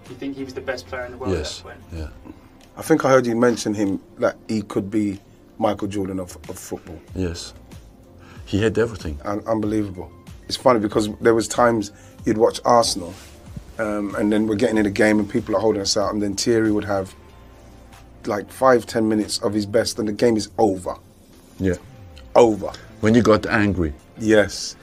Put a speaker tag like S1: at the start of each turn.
S1: you think he was the best player in the world at that point?
S2: Yeah.
S3: I think I heard you mention him, that he could be Michael Jordan of football.
S2: Yes. He had everything.
S3: Unbelievable. It's funny because there was times you'd watch Arsenal and then we're getting in a game and people are holding us out, and then Thierry would have like 5-10 minutes of his best and the game is over.
S2: Yeah.
S3: Over.
S2: When you got angry.
S3: Yes.